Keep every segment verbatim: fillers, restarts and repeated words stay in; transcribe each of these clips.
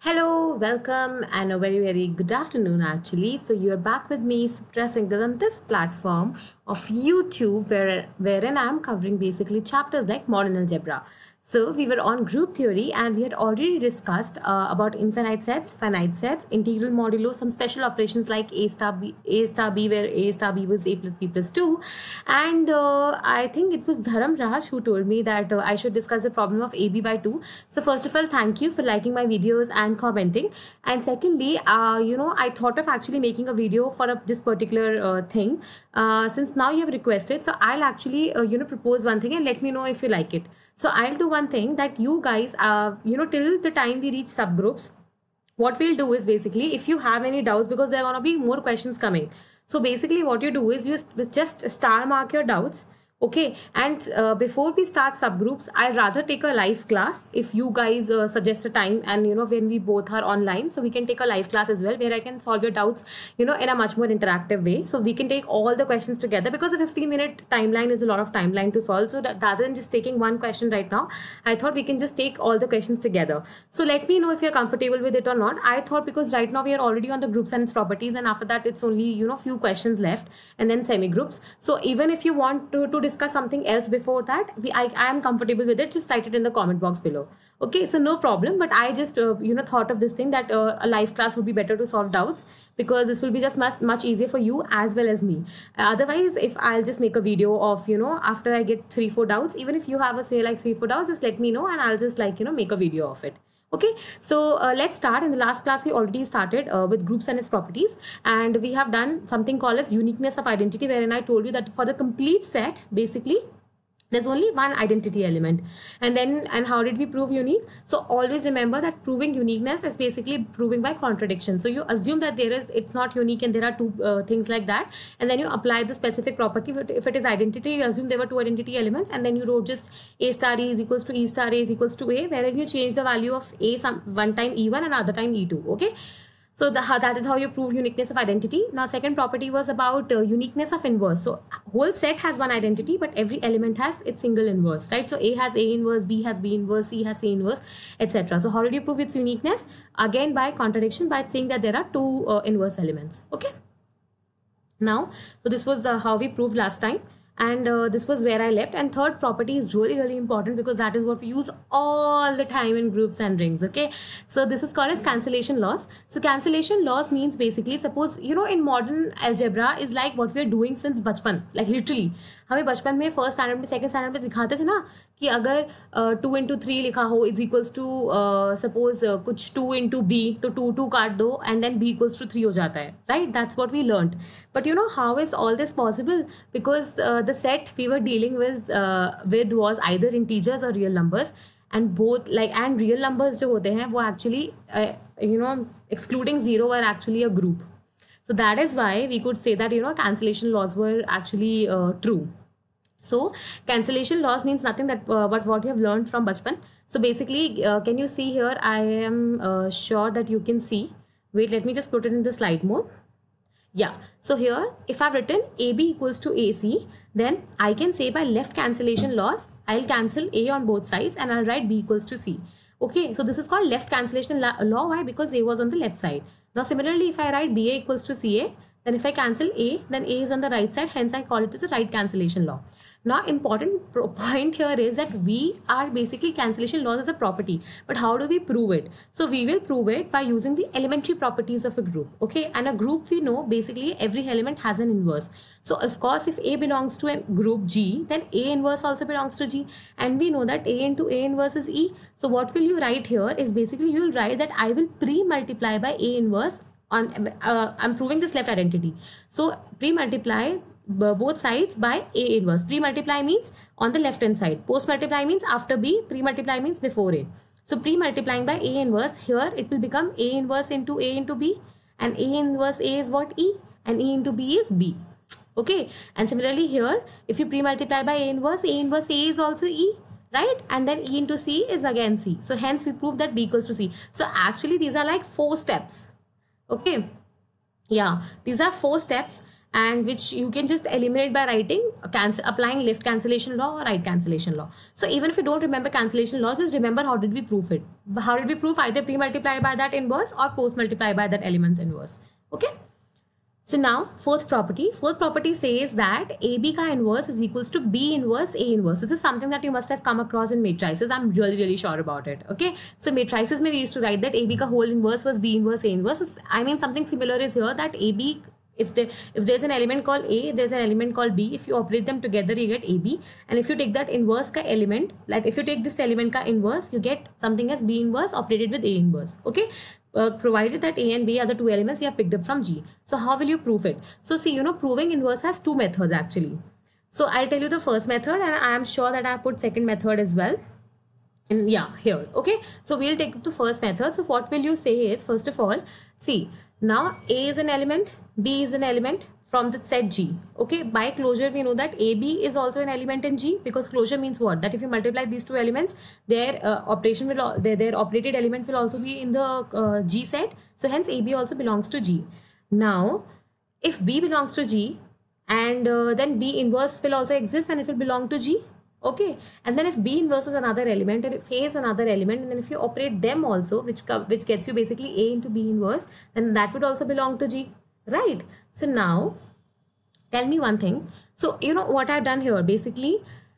Hello, welcome, and a very, very good afternoon, actually. So, you're back with me, Supra Singhal, on this platform of YouTube, where, wherein I'm covering basically chapters like modern algebra. So, we were on group theory and we had already discussed uh, about infinite sets, finite sets, integral modulo, some special operations like A star B, A star B, where A star B was A plus B plus two. And uh, I think it was Dharam Raj who told me that uh, I should discuss the problem of A B by two. So, first of all, thank you for liking my videos and commenting. And secondly, uh, you know, I thought of actually making a video for a, this particular uh, thing. Uh, since now you have requested, so I'll actually, uh, you know, propose one thing and let me know if you like it. So I'll do one thing that you guys, uh, you know, till the time we reach subgroups, what we'll do is basically, if you have any doubts, because there are going to be more questions coming. So basically what you do is you just star mark your doubts. Okay, and uh, before we start subgroups, I'd rather take a live class if you guys uh, suggest a time, and you know, when we both are online, so we can take a live class as well where I can solve your doubts, you know, in a much more interactive way. So we can take all the questions together, because a fifteen minute timeline is a lot of timeline to solve. So that, rather than just taking one question right now, I thought we can just take all the questions together. So let me know if you're comfortable with it or not. I thought, because right now we are already on the groups and its properties, and after that it's only, you know, few questions left and then semi groups. So even if you want to, to discuss something else before that, we I, I am comfortable with it. Just write it in the comment box below. Okay, so no problem. But I just uh, you know thought of this thing that uh, a live class would be better to solve doubts, because this will be just much much easier for you as well as me. Uh, otherwise, if I'll just make a video of, you know, after I get three four doubts, even if you have a say like three four doubts, just let me know and I'll just like, you know, make a video of it. Okay, so uh, let's start. In the last class, we already started uh, with groups and its properties, and we have done something called as uniqueness of identity, wherein I told you that for the complete set, basically, there's only one identity element. And then, and how did we prove unique? So always remember that proving uniqueness is basically proving by contradiction. So you assume that there is, it's not unique and there are two uh, things like that. And then you apply the specific property. If it is identity, you assume there were two identity elements, and then you wrote just A star E is equals to E star A is equals to A, wherein you change the value of A some one time E one and other time E two. Okay. So the, that is how you prove uniqueness of identity. Now, second property was about uh, uniqueness of inverse. So whole set has one identity, but every element has its single inverse, right? So A has A inverse, B has B inverse, C has C inverse, et cetera. So how did you prove its uniqueness? Again, by contradiction, by saying that there are two uh, inverse elements. Okay. Now, so this was the how we proved last time. And uh, this was where I left. And third property is really, really important, because that is what we use all the time in groups and rings. Okay, so this is called as cancellation laws. So cancellation laws means basically, suppose, you know, in modern algebra is like what we are doing since bachpan, like literally हमें बचपन में first standard में second standard में दिखाते थे ना कि अगर टू इंटू थ्री लिखा हो इज इक्वल्स टू सपोज कुछ टू इंटू बी, तो टू टू काट दो and then B equals to three हो जाता है, right? That's what we learned. But you know how is all this possible? Because the set we were dealing with with was either integers और real numbers, and both like and real numbers जो होते हैं वो actually you know excluding zero were actually a group. So that is why we could say that, you know, cancellation laws were actually uh, true. So cancellation laws means nothing that uh, but what you have learned from bachpan. So basically, uh, can you see here? I am uh, sure that you can see. Wait, let me just put it in the slide mode. Yeah. So here, if I've written A B equals to A C, then I can say by left cancellation laws, I'll cancel A on both sides and I'll write B equals to C. Okay. So this is called left cancellation law. Why? Because A was on the left side. Now similarly, if I write B A equals to C A, then if I cancel A, then A is on the right side. Hence, I call it as a right cancellation law. Now, important point here is that we are basically cancellation laws as a property. But how do we prove it? So we will prove it by using the elementary properties of a group. Okay, and a group, we know basically every element has an inverse. So of course, if A belongs to a group G, then A inverse also belongs to G, and we know that A into A inverse is E. So what will you write here is basically you will write that I will pre-multiply by A inverse on. Uh, I'm proving this left identity. So pre-multiply both sides by A inverse. Pre-multiply means on the left hand side. Post-multiply means after B. Pre-multiply means before A. So pre-multiplying by A inverse, here it will become A inverse into A into B, and A inverse A is what? E, and E into B is B. Okay, and similarly here, if you pre-multiply by A inverse, A inverse A is also E, right? And then E into C is again C. So hence we prove that B equals to C. So actually these are like four steps. Okay, yeah, these are four steps. and which you can just eliminate by writing cancel applying left cancellation law or right cancellation law. So even if you don't remember cancellation laws, just remember how did we prove it. How did we prove? Either pre-multiply by that inverse or post-multiply by that element's inverse. Okay. So now fourth property. Fourth property says that A B ka inverse is equals to B inverse A inverse. This is something that you must have come across in matrices. I'm really really sure about it. Okay. So matrices mein we used to write that A B ka whole inverse was B inverse A inverse. So, I mean something similar is here, that A B, if there if there's an element called A, there's an element called B. If you operate them together, you get A B. And if you take that inverse ka element, like if you take this element ka inverse, you get something as B inverse operated with A inverse. Okay. Uh, provided that A and B are the two elements you have picked up from G. So how will you prove it? So see, you know, proving inverse has two methods actually. So I'll tell you the first method, and I am sure that I have put second method as well. And yeah, here. Okay. So we'll take the first method. So what will you say is, first of all, see, now A is an element, B is an element from the set G. Okay, by closure we know that A B is also an element in G, because closure means what? That if you multiply these two elements, their uh, operation will their, their operated element will also be in the uh, G set. So hence A B also belongs to G. Now if B belongs to G, and uh, then B inverse will also exist and it will belong to G. Okay, and then if B inverse is another element and if A is another element, and then if you operate them also, which which gets you basically A into B inverse, then that would also belong to G. Right. So now tell me one thing. So you know what I've done here, basically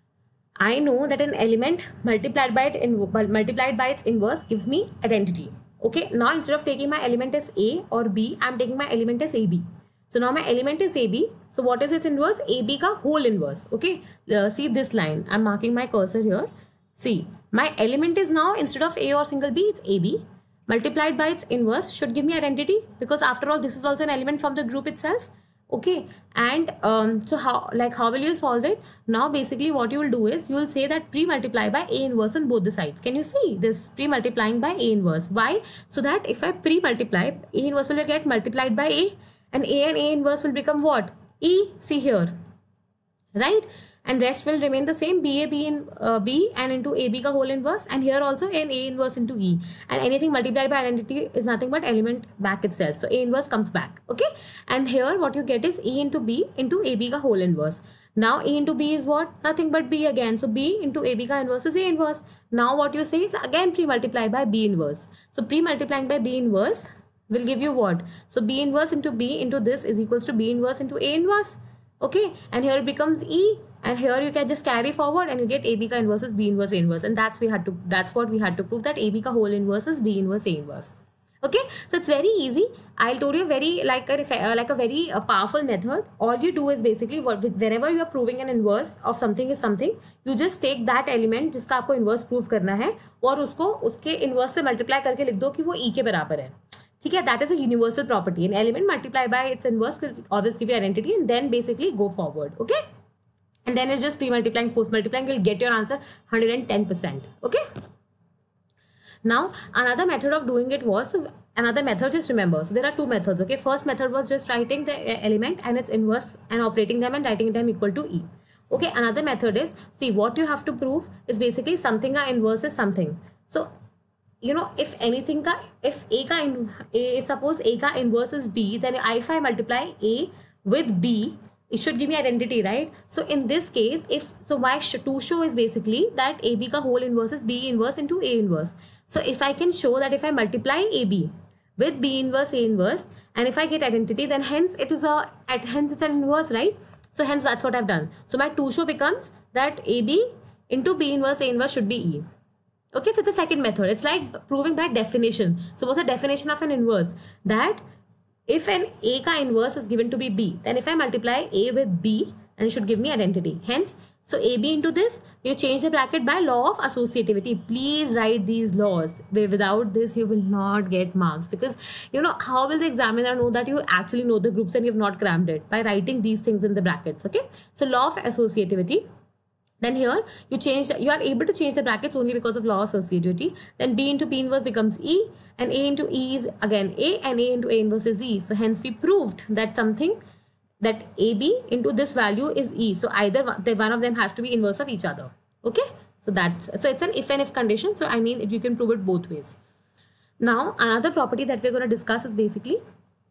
I know that an element multiplied by it in multiplied by its inverse gives me identity. Okay, now instead of taking my element as A or B, I'm taking my element as A B. So now my element is A B. So what is its inverse? A B ka whole inverse. Okay, uh, see this line, I'm marking my cursor here. See, my element is now, instead of A or single B, it's A B. Multiplied by its inverse should give me identity, because after all this is also an element from the group itself. Okay, and um, so how, like how will you solve it? Now basically what you will do is you will say that pre-multiply by A inverse on both the sides. Can you see this pre-multiplying by A inverse? Why? So that if I pre-multiply, A inverse will get multiplied by A, and A and A inverse will become what? E. See here, right? And rest will remain the same, B A B in uh, B and into A B ka whole inverse, and here also an A inverse into E, and anything multiplied by identity is nothing but element back itself. So A inverse comes back. Okay, and here what you get is E into B into A B ka whole inverse. Now A into B is what? Nothing but B again. So B into A B ka inverse is A inverse. Now what you say is again pre-multiply by B inverse. So pre-multiplying by B inverse will give you what? So B inverse into B into this is equals to B inverse into A inverse. Okay, and here it becomes E, and here you can just carry forward and you get A B ka inverse is B inverse A inverse, and that's we had to that's what we had to prove, that A B ka whole inverse is B inverse A inverse. Okay, so it's very easy. I'll told you very like a like a very uh, powerful method. All you do is basically what, whenever you are proving an inverse of something is something, you just take that element जिसका आपको inverse prove करना है और उसको उसके inverse से multiply करके लिख दो कि वो E के बराबर है. ठीक है, that is a universal property. An element multiplied by its inverse will always give you identity, and then basically go forward. Okay, and then it's just pre-multiplying, post-multiplying, you'll get your answer one hundred ten percent. Okay, now another method of doing it was, another method, just remember, so there are two methods. Okay, first method was just writing the element and its inverse and operating them and writing them equal to E. Okay, another method is, see, what you have to prove is basically something ka inverse is something. So you know, if anything ka, if A ka in, A, suppose A ka inverse is B, then if I multiply A with B, it should give me identity, right? So in this case, if so, why to show is basically that A B ka whole inverse is B inverse into A inverse. So if I can show that if I multiply A B with B inverse A inverse, and if I get identity, then hence it is a at hence it's an inverse, right? So hence that's what I've done. So my to show becomes that A B into B inverse A inverse should be E. Okay, so the second method, it's like proving by definition. So what's the definition of an inverse? That if an A ka inverse is given to be B, then if I multiply A with B, then it should give me identity. Hence, so A B into this, you change the bracket by law of associativity. Please write these laws. Without this, you will not get marks, because you know, how will the examiner know that you actually know the groups and you have not crammed it? By writing these things in the brackets. Okay, so law of associativity. Then here you change, you are able to change the brackets only because of law of associativity. Then B into B inverse becomes E, and A into E is again A, and A into A inverse is E. So hence we proved that something, that A B into this value is E. So either one of them has to be inverse of each other. Okay, so that's, so it's an if and if condition. So I mean, you can prove it both ways. Now another property that we're going to discuss is basically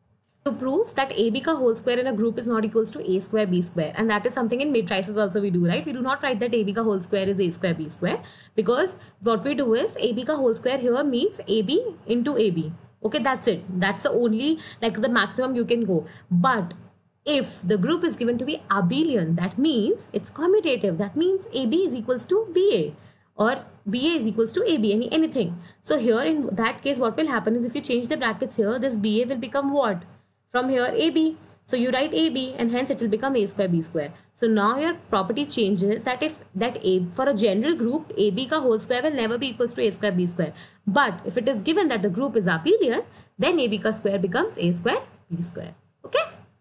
to prove that A B ka whole square in a group is not equals to A square B square, and that is something in matrices also we do, right? We do not write that A B ka whole square is A square B square, because what we do is A B ka whole square here means A B into A B. Okay, that's it. That's the only, like, the maximum you can go. But if the group is given to be abelian, that means it's commutative. That means A B is equals to B A, or B A is equals to A B, any anything. So here in that case, what will happen is if you change the brackets here, this B A will become what? From here A B. So you write A B, and hence it will become A square B square. So now your property changes that if that A, for a general group, A B ka whole square will never be equals to A square B square. But if it is given that the group is abelian, then A B ka square becomes A square B square. Okay.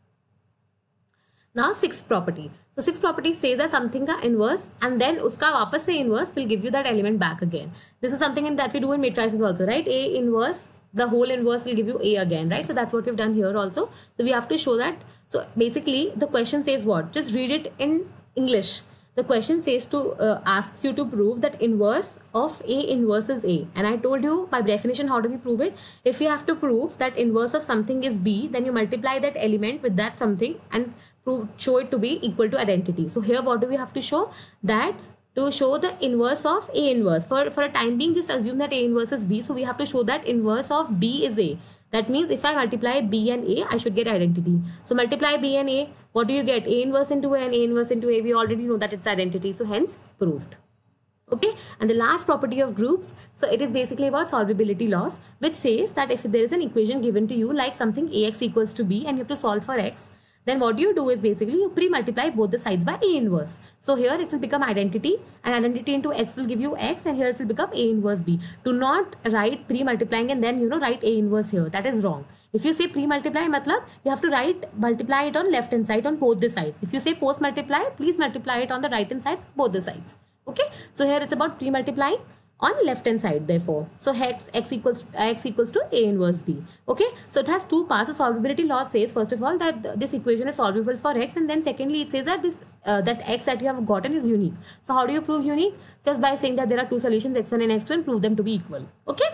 Now sixth property. So sixth property says that something ka inverse, and then uska wapas se inverse will give you that element back again. This is something in that we do in matrices also, right? A inverse, the whole inverse will give you A again, right? So that's what we've done here also. So we have to show that. So basically the question says what? Just read it in English. The question says to uh, asks you to prove that inverse of A inverse is A. And I told you by definition how do we prove it? If you have to prove that inverse of something is B, then you multiply that element with that something and prove show it to be equal to identity. So here what do we have to show? That to show the inverse of A inverse. For, for a time being, just assume that A inverse is B. So we have to show that inverse of B is A. That means if I multiply B and A, I should get identity. So multiply B and A, what do you get? A inverse into A and A inverse into A. We already know that it's identity. So hence proved. Okay. And the last property of groups, so it is basically about solvability laws, which says that if there is an equation given to you like something Ax equals to B and you have to solve for x, then what you do is basically you pre-multiply both the sides by A inverse. So here it will become identity, and identity into x will give you x, and here it will become A inverse B. Do not write pre-multiplying and then, you know, write A inverse here. That is wrong. If you say pre-multiply, matlab, you have to write, multiply it on left hand side on both the sides. If you say post-multiply, please multiply it on the right hand side, both the sides. Okay. So here it's about pre-multiplying on left hand side, therefore. So hex x equals to, x equals to A inverse B. Okay. So it has two parts. The solvability law says first of all that th this equation is solvable for x, and then secondly it says that this uh, that x that you have gotten is unique. So how do you prove unique? Just by saying that there are two solutions, x one and x two, and prove them to be equal. Okay.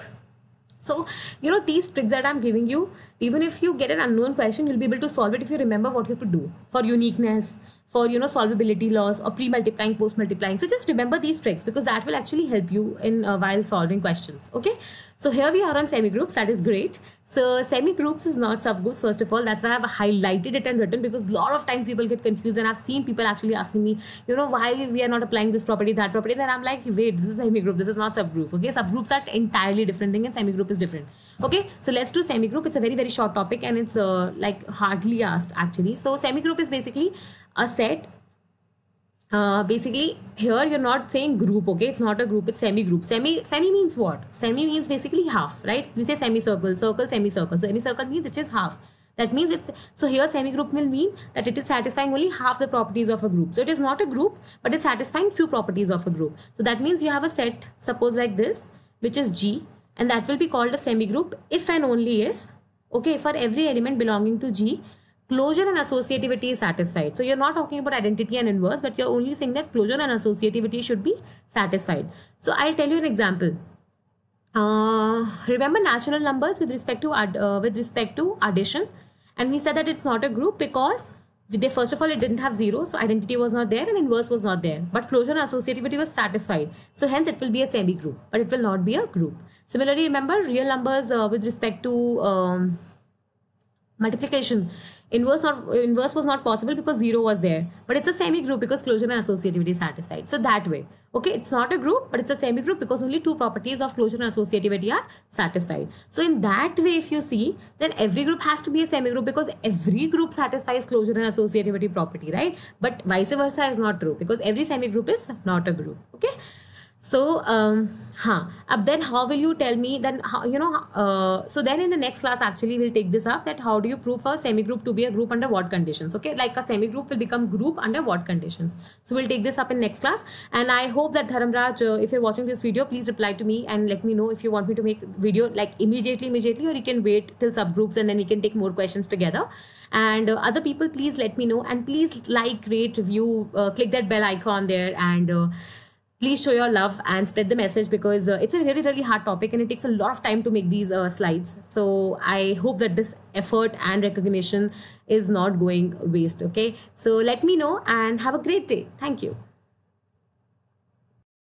So, you know, these tricks that I'm giving you, even if you get an unknown question, you'll be able to solve it if you remember what you have to do for uniqueness, for, you know, solvability laws, or pre-multiplying, post-multiplying. So just remember these tricks, because that will actually help you in uh, while solving questions. Okay. So here we are on semigroups. That is great. So semigroups is not subgroups, first of all. That's why I've highlighted it and written, because a lot of times people get confused, and I've seen people actually asking me, you know, why we are not applying this property, that property. Then I'm like, wait, this is semigroup. This is not subgroup. Okay. Subgroups are entirely different thing, and semigroup is different. Okay. So let's do semigroup. It's a very, very short topic, and it's uh, like hardly asked actually. So semigroup is basically a set. Uh, basically here you're not saying group, okay? It's not a group, it's semi-group. Semi semi means what? Semi means basically half, right? We say semicircle, circle, semicircle. So semicircle means which is half. That means it's, so here semigroup will mean that it is satisfying only half the properties of a group. So it is not a group, but it's satisfying few properties of a group. So that means you have a set, suppose like this, which is G, and that will be called a semigroup if and only if, okay, for every element belonging to G, closure and associativity is satisfied. So you're not talking about identity and inverse, but you're only saying that closure and associativity should be satisfied. So I'll tell you an example. Uh, remember natural numbers with respect to uh, with respect to addition, and we said that it's not a group because they, first of all, it didn't have zero, so identity was not there and inverse was not there. But closure and associativity was satisfied, so hence it will be a semi-group, but it will not be a group. Similarly, remember real numbers uh, with respect to um, multiplication. Inverse not inverse was not possible because zero was there, but it's a semi-group because closure and associativity is satisfied. So that way, okay, it's not a group, but it's a semi-group because only two properties of closure and associativity are satisfied. So in that way, if you see, then every group has to be a semi-group because every group satisfies closure and associativity property, right? But vice versa is not true because every semi-group is not a group. Okay. So, um, huh. Ab then how will you tell me then, how, you know, uh, so then in the next class, actually, we'll take this up, that how do you prove a semi-group to be a group under what conditions? Okay, like a semi-group will become group under what conditions? So we'll take this up in next class. And I hope that Dharamraj, uh, if you're watching this video, please reply to me and let me know if you want me to make video like immediately, immediately, or you can wait till subgroups and then we can take more questions together. And uh, other people, please let me know, and please like, rate, review, uh, click that bell icon there, and uh, please show your love and spread the message, because uh, it's a really really hard topic and it takes a lot of time to make these uh, slides. So I hope that this effort and recognition is not going waste. Okay, so let me know and have a great day. Thank you.